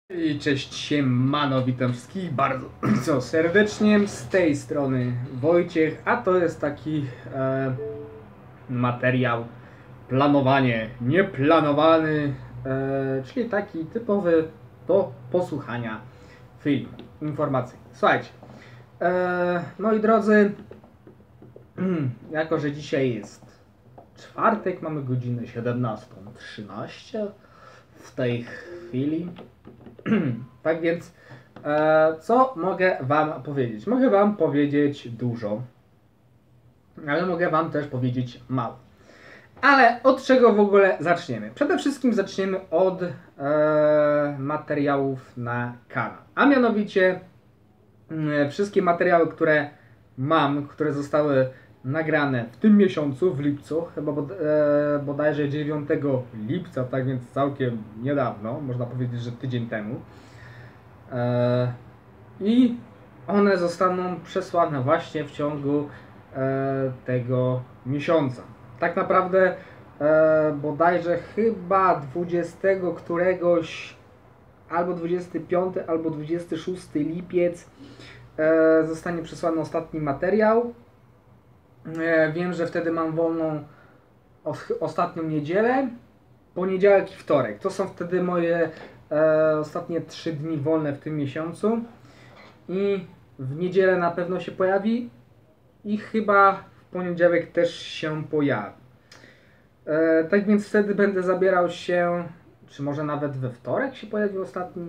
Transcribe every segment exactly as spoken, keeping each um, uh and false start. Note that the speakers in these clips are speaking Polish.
I cześć, siemano, witam wszystkich bardzo co serdecznie, z tej strony Wojciech, a to jest taki e, materiał planowanie nieplanowany, e, czyli taki typowy do posłuchania film informacyjny. Słuchajcie, e, moi drodzy, jako że dzisiaj jest czwartek, mamy godzinę siedemnastą trzynaście w tej chwili. Tak więc, e, co mogę Wam powiedzieć? Mogę Wam powiedzieć dużo, ale mogę Wam też powiedzieć mało. Ale od czego w ogóle zaczniemy? Przede wszystkim zaczniemy od e, materiałów na kanał. A mianowicie e, wszystkie materiały, które mam, które zostały nagrane w tym miesiącu, w lipcu, chyba bod, e, bodajże dziewiątego lipca, tak więc całkiem niedawno, można powiedzieć, że tydzień temu. E, I one zostaną przesłane właśnie w ciągu e, tego miesiąca. Tak naprawdę e, bodajże chyba dwudziestego któregoś, albo dwudziestego piątego, albo dwudziestego szóstego lipiec e, zostanie przesłany ostatni materiał. E, wiem, że wtedy mam wolną os- ostatnią niedzielę, poniedziałek i wtorek. To są wtedy moje e, ostatnie trzy dni wolne w tym miesiącu. I w niedzielę na pewno się pojawi i chyba w poniedziałek też się pojawi. E, tak więc wtedy będę zabierał się, czy może nawet we wtorek się pojawi ostatni.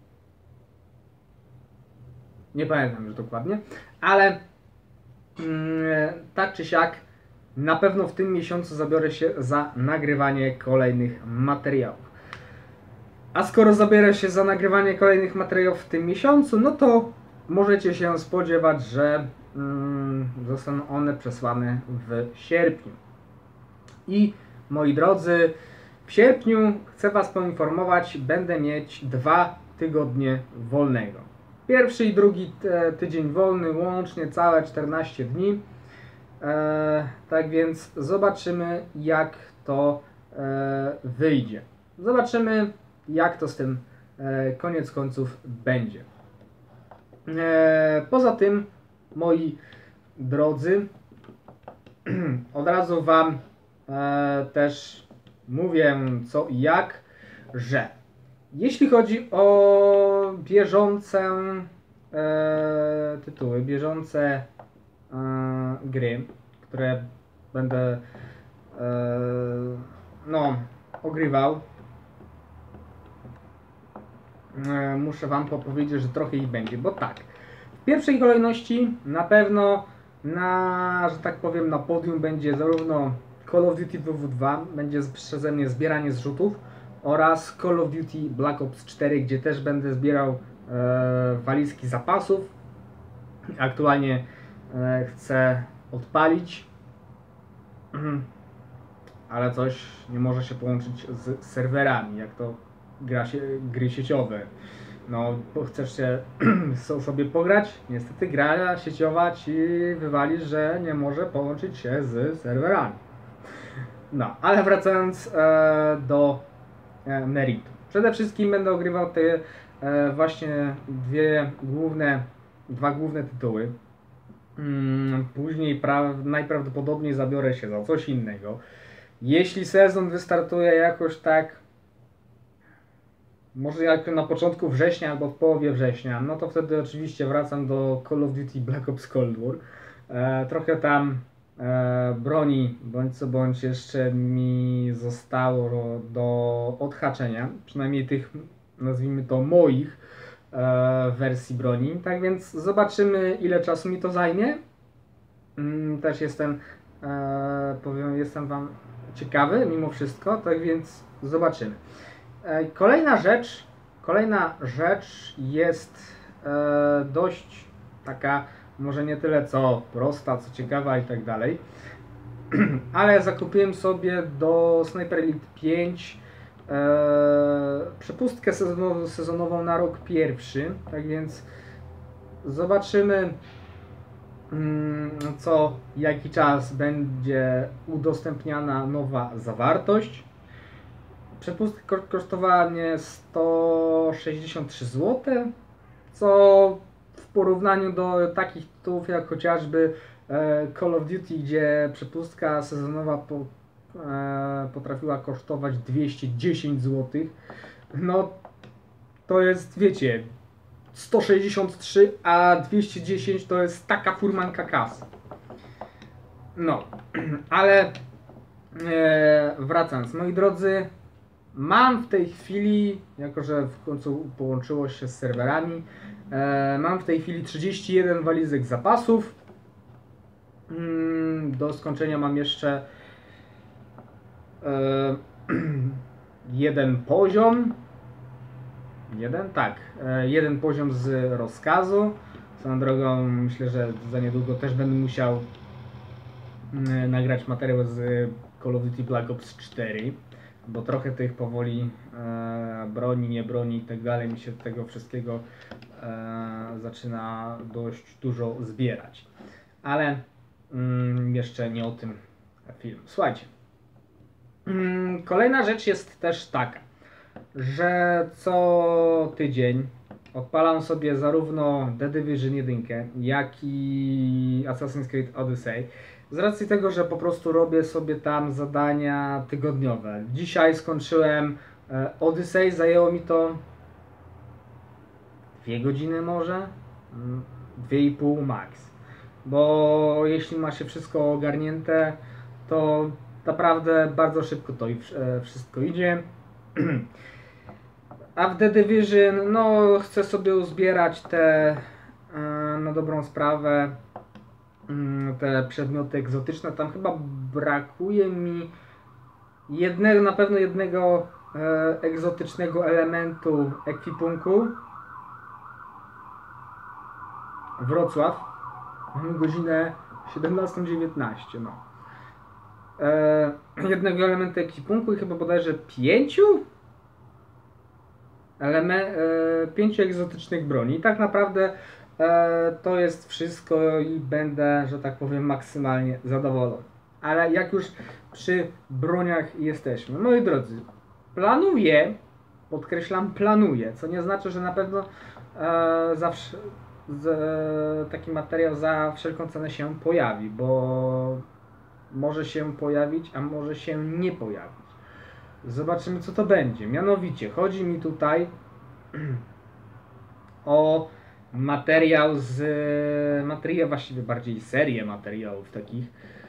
Nie pamiętam już dokładnie, ale mm, tak czy siak na pewno w tym miesiącu zabiorę się za nagrywanie kolejnych materiałów. A skoro zabiorę się za nagrywanie kolejnych materiałów w tym miesiącu, no to możecie się spodziewać, że mm, zostaną one przesłane w sierpniu. I moi drodzy, w sierpniu chcę Was poinformować, będę mieć dwa tygodnie wolnego. Pierwszy i drugi tydzień wolny, łącznie całe czternaście dni. E, tak więc zobaczymy, jak to e, wyjdzie. Zobaczymy, jak to z tym e, koniec końców będzie. E, poza tym, moi drodzy, od razu Wam e, też mówię co i jak, że jeśli chodzi o bieżące e, tytuły, bieżące e, gry, które będę e, no, ogrywał, e, muszę Wam powiedzieć, że trochę ich będzie, bo tak, w pierwszej kolejności na pewno na, że tak powiem, na podium będzie zarówno Call of Duty W W dwa, będzie przeze mnie zbieranie zrzutów, oraz Call of Duty Black Ops cztery, gdzie też będę zbierał e, walizki zapasów. Aktualnie e, chcę odpalić, ale coś nie może się połączyć z serwerami, jak to gra się, gry sieciowe. No, chcesz się sobie pograć, niestety gra sieciowa ci wywali, że nie może połączyć się z serwerami. No, ale wracając e, do e, meritum. Przede wszystkim będę ogrywał te e, właśnie dwie główne, dwa główne tytuły. Mm, później pra- najprawdopodobniej zabiorę się za coś innego. Jeśli sezon wystartuje jakoś tak, może jak na początku września albo w połowie września, no to wtedy oczywiście wracam do Call of Duty Black Ops Cold War. E, trochę tam e, broni bądź co bądź jeszcze mi zostało do odhaczenia, przynajmniej tych, nazwijmy to, moich e, wersji broni. Tak więc zobaczymy, ile czasu mi to zajmie. Mm, też jestem, e, powiem, jestem Wam ciekawy mimo wszystko, tak więc zobaczymy. Kolejna rzecz, kolejna rzecz jest e, dość taka, może nie tyle co prosta, co ciekawa i tak dalej, ale zakupiłem sobie do Sniper Elite pięć e, przepustkę sezonową, sezonową na rok pierwszy, tak więc zobaczymy, mm, co jaki czas będzie udostępniana nowa zawartość. Przepustka ko kosztowała mnie sto sześćdziesiąt trzy złote, co w porównaniu do takich tytułów jak chociażby e, Call of Duty, gdzie przepustka sezonowa po, e, potrafiła kosztować dwieście dziesięć złotych, no to jest, wiecie, sto sześćdziesiąt trzy, a dwieście dziesięć to jest taka furmanka kasy. No, ale e, wracając, moi drodzy, mam w tej chwili, jako że w końcu połączyło się z serwerami, e, mam w tej chwili trzydzieści jeden walizek zapasów. Mm, do skończenia mam jeszcze e, jeden poziom. Jeden? Tak. E, jeden poziom z rozkazu. Swoją drogą, myślę, że za niedługo też będę musiał mm, nagrać materiał z Call of Duty Black Ops cztery. Bo trochę tych powoli e, broni, nie broni i tak dalej mi się tego wszystkiego e, zaczyna dość dużo zbierać. Ale mm, jeszcze nie o tym film. Słuchajcie, mm, kolejna rzecz jest też taka, że co tydzień odpalam sobie zarówno The Division jeden, jak i Assassin's Creed Odyssey. Z racji tego, że po prostu robię sobie tam zadania tygodniowe. Dzisiaj skończyłem e, Odyssey, zajęło mi to dwie godziny może, dwie i pół max. Bo jeśli ma się wszystko ogarnięte, to naprawdę bardzo szybko to i e, wszystko idzie. A w The Division, no chcę sobie uzbierać te e, na dobrą sprawę te przedmioty egzotyczne. Tam chyba brakuje mi jednego, na pewno jednego e, egzotycznego elementu ekwipunku. Wrocław. Mamy godzinę siedemnastą dziewiętnaście. No. E, jednego elementu ekwipunku i chyba bodajże pięciu elemen, e, pięciu egzotycznych broni. I tak naprawdę e, to jest wszystko i będę, że tak powiem, maksymalnie zadowolony. Ale jak już przy broniach jesteśmy, moi drodzy, planuję, podkreślam planuję, co nie znaczy, że na pewno e, zawsze z, taki materiał za wszelką cenę się pojawi, bo może się pojawić, a może się nie pojawić. Zobaczymy, co to będzie. Mianowicie chodzi mi tutaj o materiał z materiał, właściwie bardziej serię materiałów takich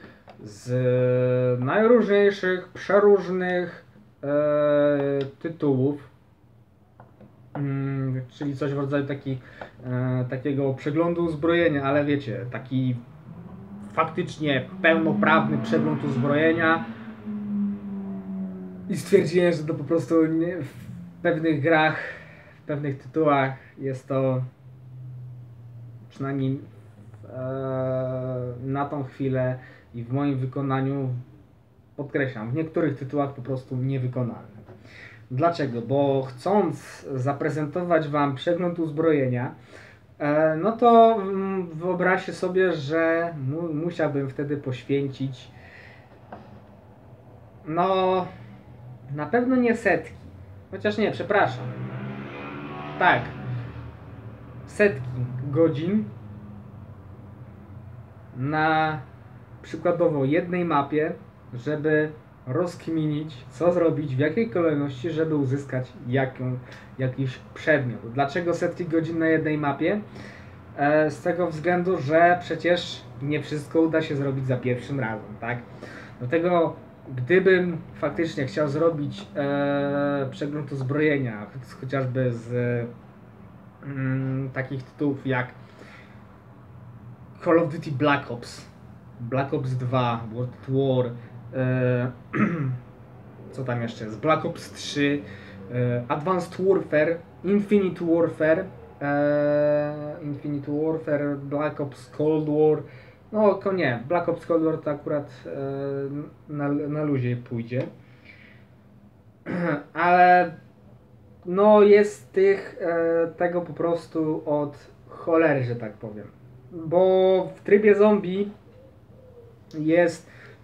z najróżniejszych, przeróżnych e, tytułów, mm, czyli coś w rodzaju taki, e, takiego przeglądu uzbrojenia, ale wiecie, taki faktycznie pełnoprawny przegląd uzbrojenia. I stwierdziłem, że to po prostu nie, w pewnych grach, w pewnych tytułach jest to przynajmniej e, na tą chwilę i w moim wykonaniu, podkreślam, w niektórych tytułach po prostu niewykonalne. Dlaczego? Bo chcąc zaprezentować Wam przegląd uzbrojenia, e, no to mm, wyobraźcie sobie, że mu, musiałbym wtedy poświęcić no na pewno nie setki, chociaż nie, przepraszam, tak, setki godzin na przykładowo jednej mapie, żeby rozkminić, co zrobić, w jakiej kolejności, żeby uzyskać jaką, jakiś przedmiot. Dlaczego setki godzin na jednej mapie? E, z tego względu, że przecież nie wszystko uda się zrobić za pierwszym razem, tak? Dlatego gdybym faktycznie chciał zrobić e, przegląd uzbrojenia, chociażby z mm, takich tytułów jak Call of Duty Black Ops, Black Ops dwa, World at War, e, co tam jeszcze jest, Black Ops trzy, e, Advanced Warfare, Infinite Warfare, e, Infinite Warfare, Black Ops Cold War. No to nie, Black Ops Cold War to akurat e, na, na luzie pójdzie. Ale no jest tych, e, tego po prostu od cholery, że tak powiem. Bo w trybie zombie jest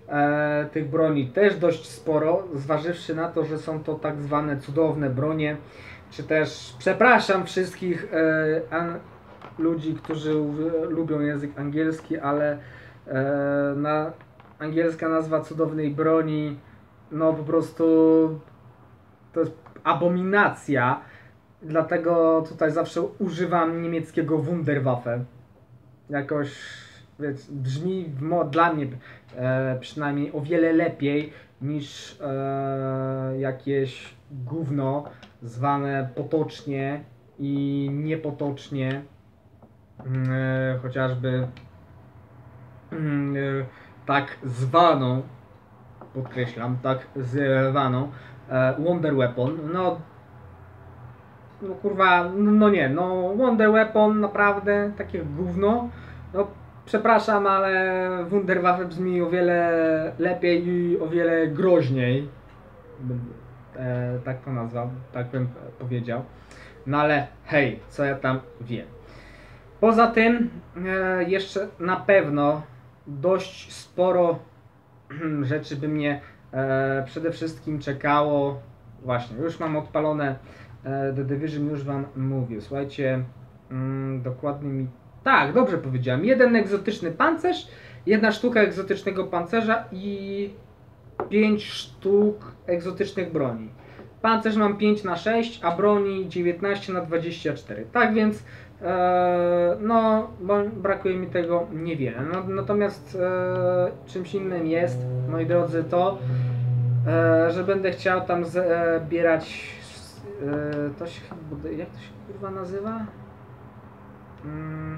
e, tych broni też dość sporo, zważywszy na to, że są to tak zwane cudowne bronie, czy też, przepraszam wszystkich e, an, ludzi, którzy u, lubią język angielski, ale e, na, angielska nazwa cudownej broni, no po prostu to jest abominacja, dlatego tutaj zawsze używam niemieckiego Wunderwaffe. Jakoś, wiecie, brzmi w mo- dla mnie e, przynajmniej o wiele lepiej niż e, jakieś gówno zwane potocznie i niepotocznie, e, chociażby e, tak zwaną, podkreślam, tak zwaną e, Wonder Weapon. No, no kurwa, no, no nie, no Wonder Weapon naprawdę takie gówno. No przepraszam, ale Wunderwaffe brzmi o wiele lepiej i o wiele groźniej. E, tak to nazwał, tak bym powiedział. No ale hej, co ja tam wiem. Poza tym e, jeszcze na pewno dość sporo rzeczy by mnie e, przede wszystkim czekało. Właśnie, już mam odpalone e, The Division, już wam mówię. Słuchajcie, mm, dokładnie mi... Tak, dobrze powiedziałem. Jeden egzotyczny pancerz, jedna sztuka egzotycznego pancerza i pięć sztuk egzotycznych broni. Pancerz mam pięć na sześć, a broni dziewiętnaście na dwadzieścia cztery. Tak więc e, no, bo brakuje mi tego niewiele. No, natomiast e, czymś innym jest, moi drodzy, to e, że będę chciał tam zbierać e, to się chyba, jak to się kurwa nazywa? Hmm.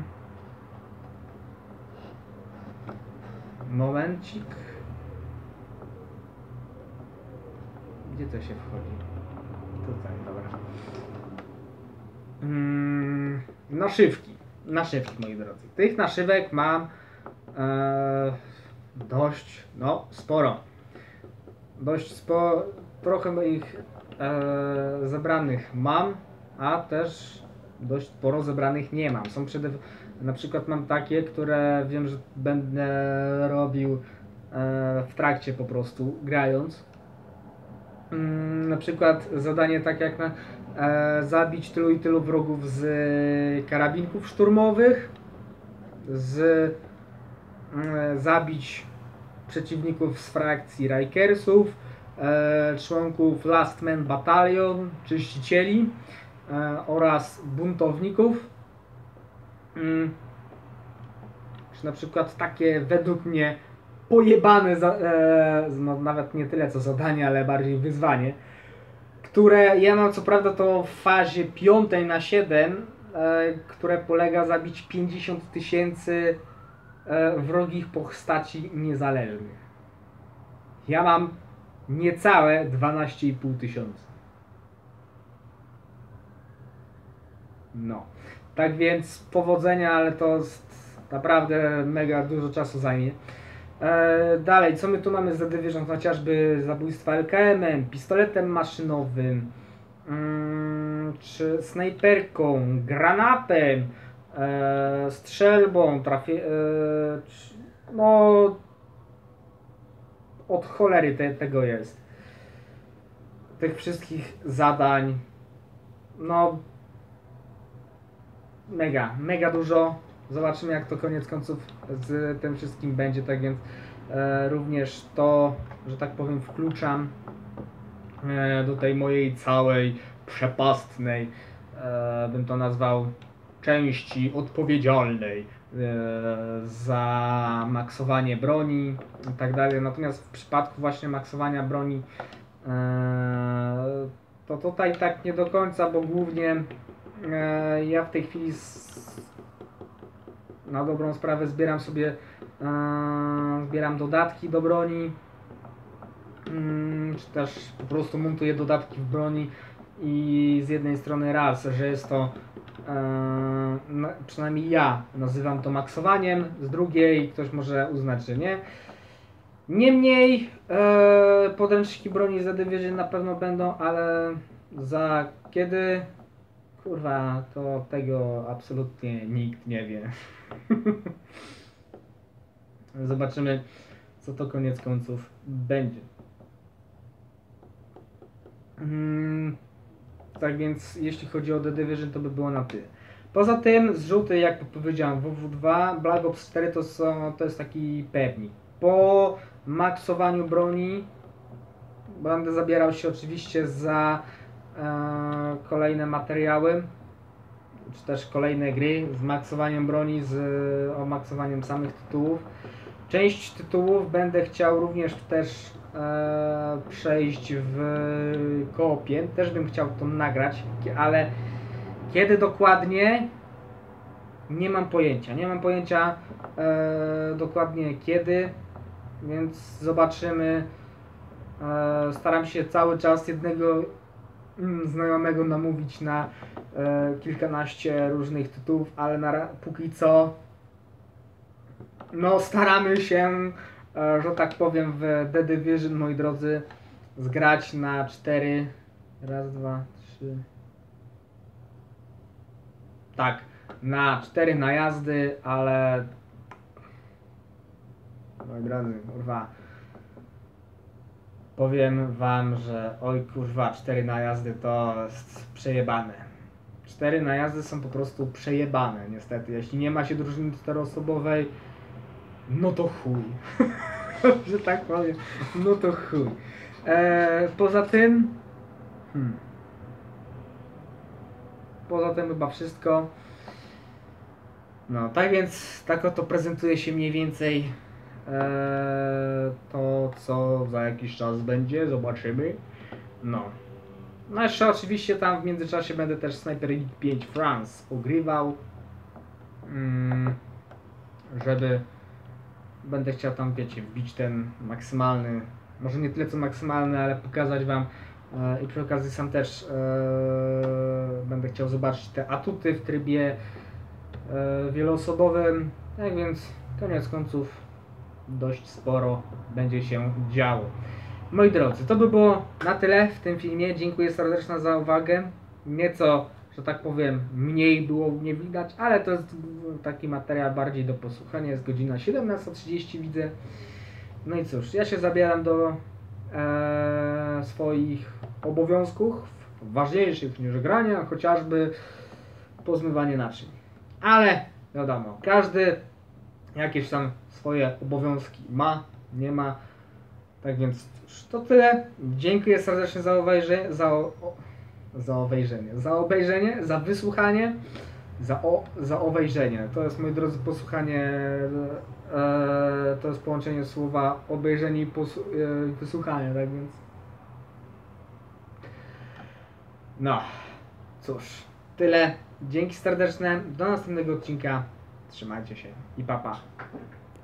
Momencik. Gdzie to się wchodzi? Tutaj, dobra. Hmm, naszywki. Naszywki, moi drodzy. Tych naszywek mam e, dość, no, sporo. Dość sporo, trochę ich e, zebranych mam, a też dość sporo zebranych nie mam. Są przede, na przykład mam takie, które wiem, że będę robił e, w trakcie po prostu, grając. Mm, na przykład zadanie tak jak na, e, zabić tylu i tylu wrogów z e, karabinków szturmowych, z e, zabić przeciwników z frakcji Rikersów, e, członków Last Man Battalion, czyścicieli e, oraz buntowników. Mm. Czy na przykład takie według mnie pojebane, za, e, no nawet nie tyle co zadanie, ale bardziej wyzwanie, które ja mam co prawda to w fazie piątej na siedem, e, które polega zabić pięćdziesiąt tysięcy e, wrogich postaci niezależnych. Ja mam niecałe dwanaście i pół tysiąca. No. Tak więc powodzenia, ale to naprawdę mega dużo czasu zajmie. E, dalej, co my tu mamy za Division? Chociażby zabójstwa L K M-em, pistoletem maszynowym, mm, czy snajperką, granatem, e, strzelbą, trafie, e, czy, no od cholery te, tego jest. Tych wszystkich zadań, no mega, mega dużo. Zobaczymy jak to koniec końców z tym wszystkim będzie, tak więc e, również to, że tak powiem, wkluczam e, do tej mojej całej przepastnej, e, bym to nazwał, części odpowiedzialnej e, za maksowanie broni i tak dalej. Natomiast w przypadku właśnie maksowania broni e, to tutaj tak nie do końca, bo głównie e, ja w tej chwili z, na dobrą sprawę zbieram sobie e, zbieram dodatki do broni, mm, czy też po prostu montuję dodatki w broni i z jednej strony raz, że jest to e, no, przynajmniej ja nazywam to maksowaniem, z drugiej ktoś może uznać, że nie. Niemniej e, podręczniki broni za Division na pewno będą, ale za kiedy? Kurwa, to tego absolutnie nikt nie wie. Zobaczymy, co to koniec końców będzie. Hmm, tak więc jeśli chodzi o The Division, to by było na tyle. Poza tym zrzuty, jak powiedziałem, W W dwa, Black Ops cztery to, są, to jest taki pewnik. Po maksowaniu broni będę zabierał się oczywiście za e, kolejne materiały, czy też kolejne gry z maksowaniem broni, z omaksowaniem samych tytułów. Część tytułów będę chciał również też e, przejść w koopie, też bym chciał to nagrać, ale kiedy dokładnie nie mam pojęcia, nie mam pojęcia e, dokładnie kiedy, więc zobaczymy. E, staram się cały czas jednego mm, znajomego namówić na e, kilkanaście różnych tytułów, ale na, póki co no staramy się, e, że tak powiem, w The Division, moi drodzy, zgrać na cztery. Raz, dwa, trzy. Tak, na cztery najazdy, ale moi drodzy, kurwa, powiem wam, że oj kurwa, cztery najazdy to jest przejebane. Cztery najazdy są po prostu przejebane, niestety. Jeśli nie ma się drużyny czteroosobowej, no to chuj. Że tak powiem, no to chuj. Eee, poza tym... Hmm. Poza tym chyba wszystko. No, tak więc tak oto prezentuje się mniej więcej eee, to, co za jakiś czas będzie. Zobaczymy. No. No jeszcze oczywiście tam w międzyczasie będę też Sniper Elite pięć France ogrywał. Mm, żeby... Będę chciał tam, wiecie, wbić ten maksymalny, może nie tyle co maksymalny, ale pokazać wam e, i przy okazji sam też e, będę chciał zobaczyć te atuty w trybie e, wieloosobowym. Tak więc koniec końców dość sporo będzie się działo. Moi drodzy, to by było na tyle w tym filmie. Dziękuję serdecznie za uwagę. Nieco, że tak powiem, mniej było mnie widać, ale to jest taki materiał bardziej do posłuchania. Jest godzina siedemnasta trzydzieści, widzę. No i cóż, ja się zabieram do e, swoich obowiązków, ważniejszych niż grania, chociażby pozmywanie naczyń. Ale wiadomo, każdy jakieś tam swoje obowiązki ma, nie ma. Tak więc cóż, to tyle. Dziękuję serdecznie za obejrzenie, za, o, za obejrzenie, za obejrzenie, za wysłuchanie, za, o, za obejrzenie. To jest, moi drodzy, posłuchanie, e, to jest połączenie słowa obejrzenie i posu, e, wysłuchanie, tak więc. No, cóż, tyle. Dzięki serdeczne, do następnego odcinka. Trzymajcie się i pa pa.